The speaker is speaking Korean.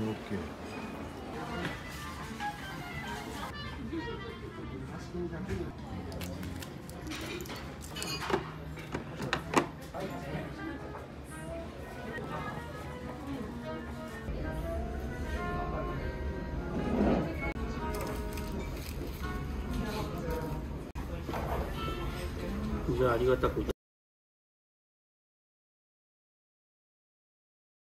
이렇게. じゃあありがたくいた